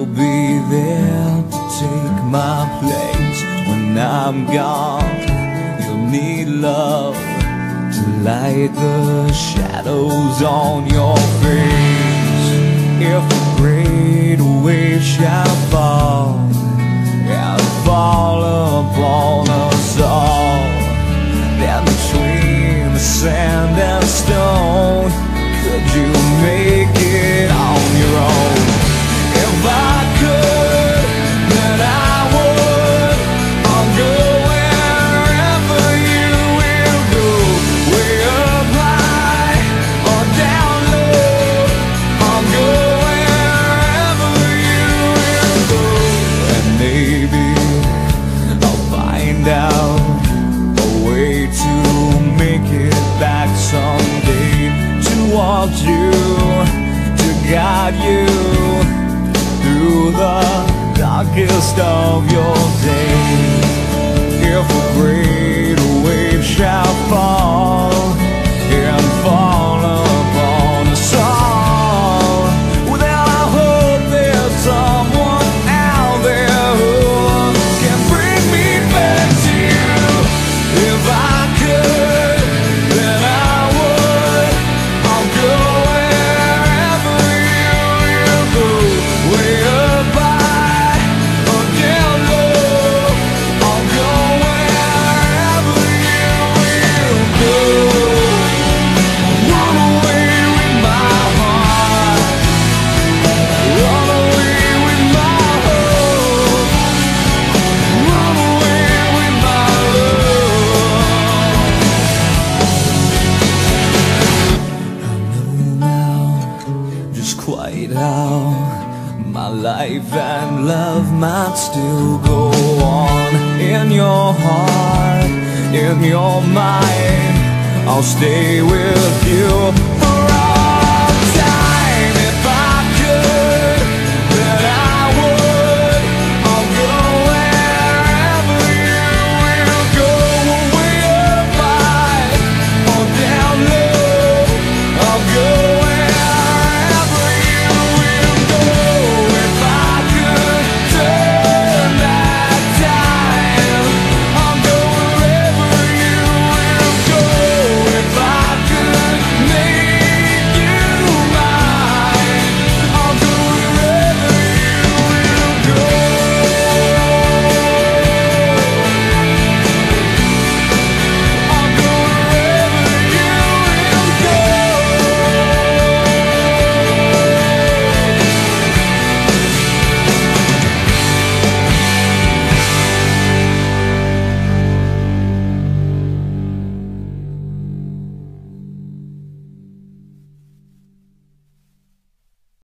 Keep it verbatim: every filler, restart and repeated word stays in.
be there to take my place when I'm gone. You'll need love to light the shadows on your face. If a great wave shall fall and fall upon us all, then between the sand and stone, could you make it on your own? If I could, then I would. I'll go wherever you will go, way up high or down low. I'll go wherever you will go, and maybe I'll find out a way to make it back someday, towards you, to guide you through the darkest of your days. If a great wave shall fall and fall upon us all, well, then I hope there's someone out there who can bring me back to you. If I could, then I would. I'll go wherever you will go, way up high or down low. I'll go wherever you will go. Run away with my heart, run away with my hope, run away with my love. I know now just quite how my life and love might still go on. In your heart, in your mind, I'll stay with you